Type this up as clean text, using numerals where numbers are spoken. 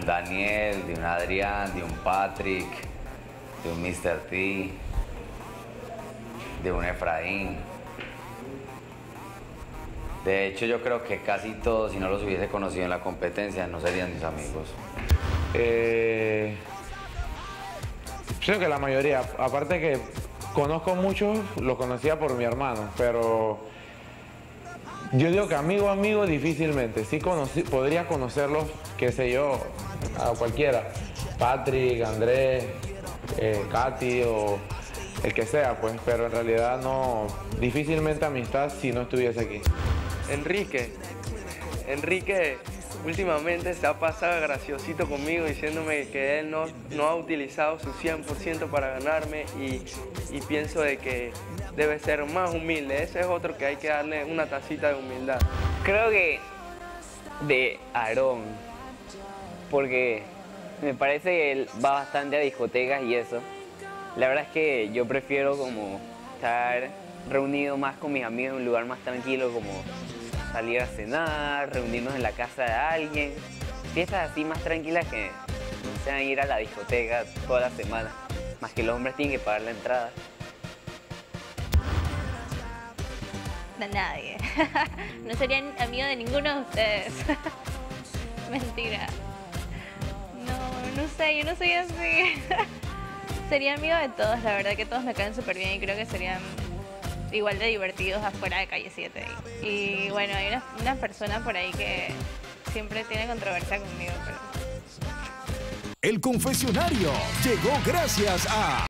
Daniel, de un Adrián, de un Patrick, de un Mr. T, de un Efraín. De hecho, yo creo que casi todos, si no los hubiese conocido en la competencia, no serían mis amigos. Creo que la mayoría, aparte que conozco muchos, los conocía por mi hermano, pero yo digo que amigo difícilmente. Sí podría conocerlos, qué sé yo, a cualquiera. Patrick, Andrés, Katy o el que sea, pues, pero en realidad no, difícilmente amistad si no estuviese aquí. Enrique últimamente se ha pasado graciosito conmigo diciéndome que él no ha utilizado su 100% para ganarme y pienso de que debe ser más humilde. Ese es otro que hay que darle una tacita de humildad. Creo que de Aarón, porque me parece que él va bastante a discotecas y eso. La verdad es que yo prefiero como estar reunido más con mis amigos en un lugar más tranquilo, como salir a cenar, reunirnos en la casa de alguien. Fiestas así más tranquilas que no sean ir a la discoteca toda la semana. Más que los hombres tienen que pagar la entrada. De nadie. No sería amigo de ninguno de ustedes. Mentira. No sé, yo no soy así. Sería amigo de todos, la verdad que todos me caen súper bien y creo que serían igual de divertidos afuera de Calle 7. Y bueno, hay una persona por ahí que siempre tiene controversia conmigo, pero... El confesionario llegó gracias a...